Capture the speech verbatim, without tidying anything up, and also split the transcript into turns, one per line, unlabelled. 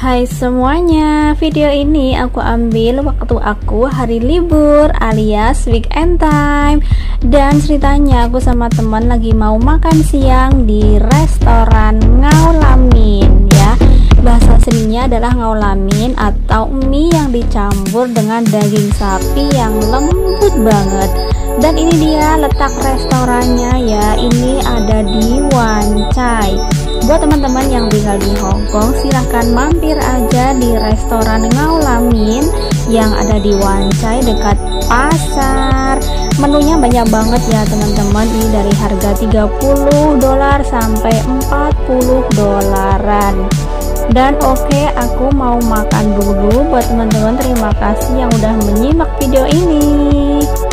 Hai semuanya, video ini aku ambil waktu aku hari libur alias weekend time. Dan ceritanya aku sama teman lagi mau makan siang di restoran Ngaulamin ya. Bahasa aslinya adalah ngaulamin atau mie yang dicampur dengan daging sapi yang lembut banget. Dan ini dia letak restorannya ya, ini ada di Wan Chai. Buat teman-teman yang tinggal di Hong Kong, silahkan mampir aja di restoran Ngaulamin yang ada di Wan Chai dekat pasar. Menunya banyak banget ya teman-teman, ini dari harga tiga puluh dolar sampai empat puluh dolaran. Dan oke, okay, aku mau makan dulu. Buat teman-teman, terima kasih yang udah menyimak video ini.